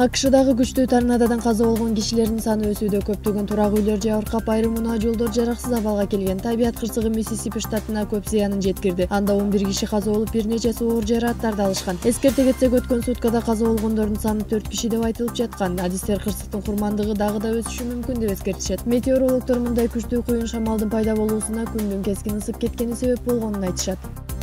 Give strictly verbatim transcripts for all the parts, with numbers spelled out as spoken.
АКШдагы күчтүү торнадодан каза болгон кишилердин саны өсүүдө. Көптөгөн турак үйлөр жабыркап, айрым унаа жолдор жараксыз абалга келген. Табият кырсыгы Миссисипи штатына көп зыянын жеткирди. Анда он бир киши каза болуп, бир нечеси оор жаракаттарды алышкан. Эскерте кетсек, өткөн суткада каза болгондордун саны төрт киши деп айтылып жаткан. Адистер кырсыктын курмандыгы дагы да өсүшү мүмкүн деп эскертишет. Метеорологдор мындай күчтүү куюн шамалдын пайда болуусуна күндүн кескин ысып кеткени себеп болгонун айтышат.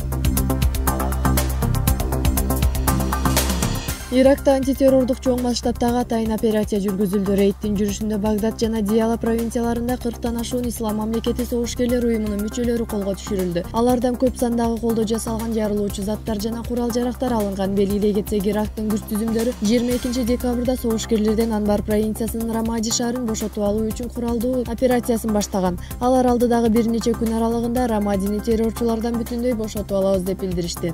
Иракта антитеррордук чоң масштабтагы атайын операция жүргүзүлдү. Рейдтин жүрүшүндө Багдад жана Диала провинцияларында кырктан ашуун Ислам мамлекети согушкерлер уюмунун мүчөлөрү колго түшүрүлдү. Алардан көп сандагы колдо жасалган жарылуучу заттар жана курал-жарактар алынган. Белгилей кетсек, Ирактын күч түзүмдөрү жыйырма экинчи декабрда согушкерлерден Анбар провинциясынын Рамади шаарын бошотуп алуу үчүн куралдуу операциясын баштаган. Алар алдыдагы бир нече күн аралыгында Рамадини террорчулардан бүтүндөй бошотуп алабыз деп билдиришти.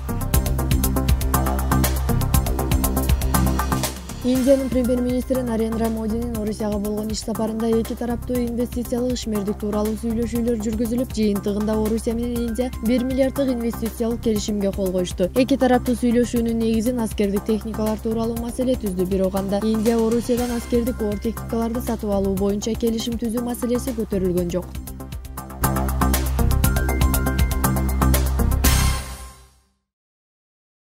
Индиянын премьер-министри Нарендра Модинин Орусияга болгон иш сапарында эки тараптуу инвестициялык ишмердик тууралуу сүйлөшүүлөр жүргүзүлүп, жыйынтыгында Орусия менен Индия бир миллиарддык инвестициялык келишимге кол коюшту. Эки тараптуу сүйлөшүүнүн негизин аскердик техникалар тууралуу маселе түздү. Бирок анда Индия Орусиядан аскердик оор техникаларды сатып алуу боюнча келишим түзүү маселеси көтөрүлгөн жок.